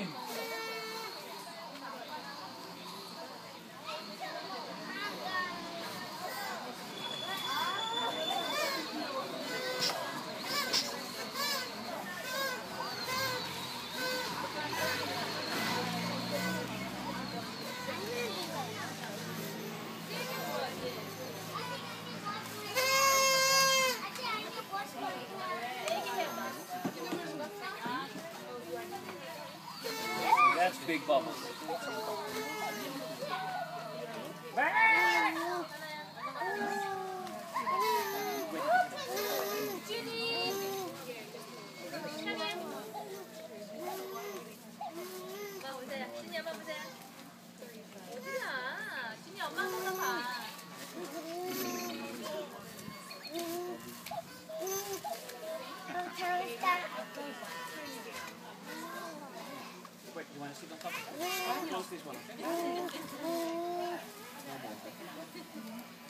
name? That's Big Bubbles. 준이 엄마 보세요. 어디야? 준이 엄마 보러 가. Wait, you want to see the top? Close this one. No more.